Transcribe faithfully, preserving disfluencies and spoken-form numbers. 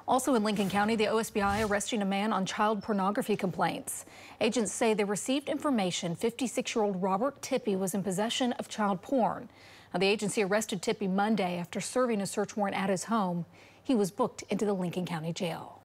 Also in Lincoln County, the O S B I arresting a man on child pornography complaints. Agents say they received information fifty-six-year-old Robert Tippy was in possession of child porn. Now, the agency arrested Tippy Monday after serving a search warrant at his home. He was booked into the Lincoln County Jail.